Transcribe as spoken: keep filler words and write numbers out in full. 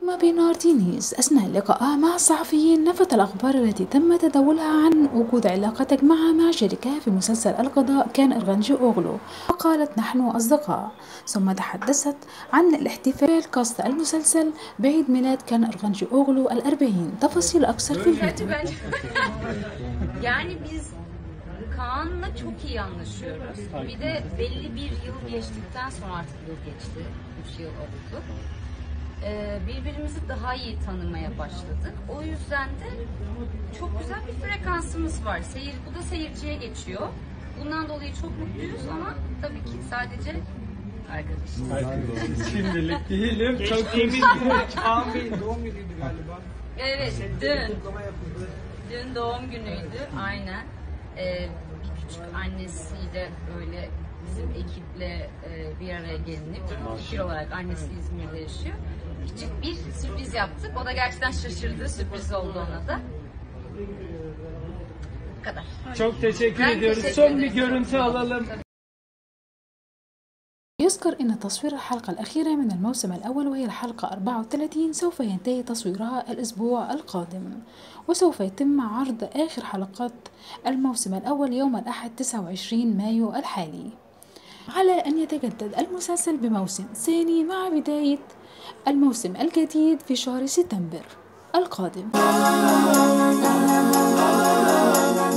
ما بيناردينيز أثناء لقائها مع الصحفيين نفت الأخبار التي تم تداولها عن وجود علاقتك معها مع شريكها في مسلسل القضاء كان إرغنجي أوغلو، وقالت نحن أصدقاء. ثم تحدثت عن الاحتفال كاست المسلسل بعيد ميلاد كان إرغنجي أوغلو الأربعين. تفاصيل أكثر في الفيديو. Yani biz Kaan'la çok iyi anlaşıyoruz. Bir de belli bir yıl geçtikten sonra artık yıl geçti. Üç yıl oldu. Ee, birbirimizi daha iyi tanımaya başladık. O yüzden de çok güzel bir frekansımız var. Seyir, bu da seyirciye geçiyor. Bundan dolayı çok mutluyuz ama tabii ki sadece arkadaşız. Şimdilik değilim. Çok emin. Kaan Bey'in doğum günüydü galiba. Evet, dün. Dün doğum günüydü, aynen. Ee, bir küçük annesiyle böyle bizim ekiple e, bir araya gelinip fikir olarak annesi İzmir'de yaşıyor. Küçük bir sürpriz yaptık. O da gerçekten şaşırdı. Sürpriz oldu ona da. Bu kadar. Çok teşekkür Ben ediyoruz. teşekkür Son ederim. bir görüntü alalım. يذكر أن تصوير الحلقة الأخيرة من الموسم الأول وهي الحلقة أربعة وثلاثين سوف ينتهي تصويرها الأسبوع القادم، وسوف يتم عرض آخر حلقات الموسم الأول يوم الأحد تسعة وعشرين مايو الحالي، على أن يتجدد المسلسل بموسم ثاني مع بداية الموسم الجديد في شهر سبتمبر القادم.